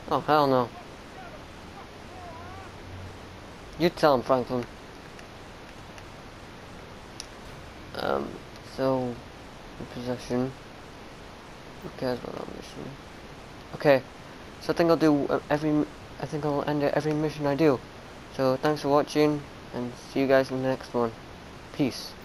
Oh, hell no. You tell him, Franklin. Um, so, in possession. Who cares about that mission? Okay, so I think I'll do I think I'll end every mission I do. So, thanks for watching, and see you guys in the next one. Peace.